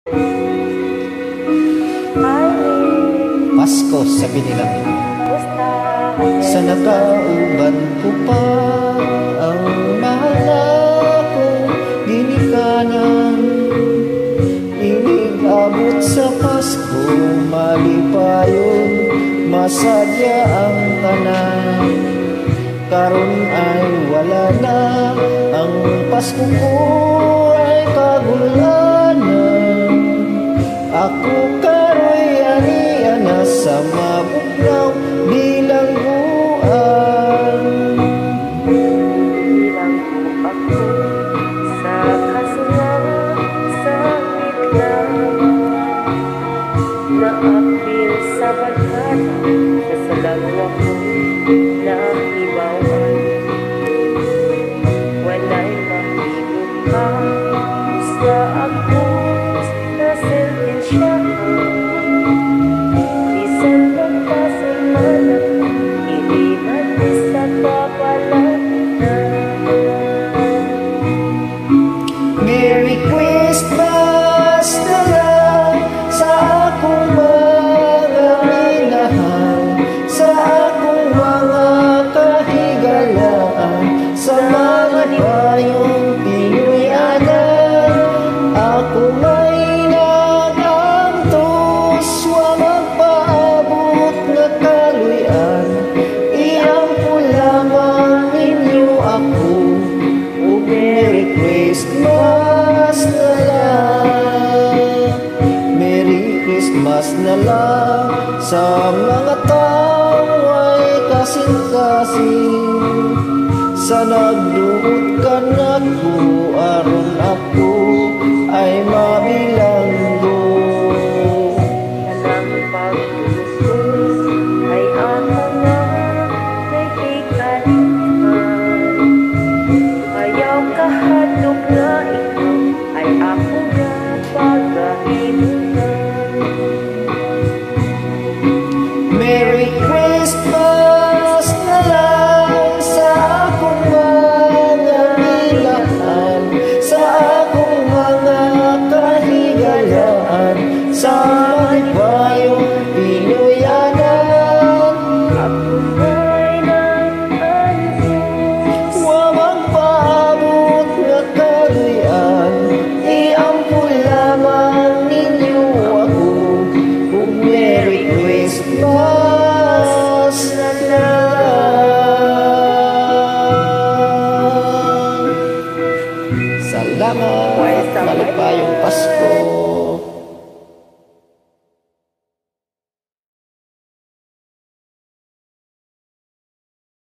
Pasko sa binilang sa nakauban ko pa ang mahal akong ginikanan. Inigabot sa Pasko, malipayon, masadya ang tanan. Karon ay wala na, ang Pasko ko ay kagulanan. Ako karo'y aniya na sa mabugnaw bilang buwan. Bilang po ako sa kasulang sa mitlang, naapil sa barkada, kasalawa ko na ibawan. Wala'y mahigit pa sa ako na sentensyahan. Bisan pagpasamala, hindi natin sa papalatan. Merry Christmas na lang sa akong mga minahal, sa akong mga kahigalaan, sa mga payong Pinoyanan. Ako may nagantos, walang paabot na kaluyan. Iyang po lamang ninyo ako, o Merry Christmas na lang. Merry Christmas na lang sa mga tao ay kasing-kasing. Sa nagduot ka na ko, aron ako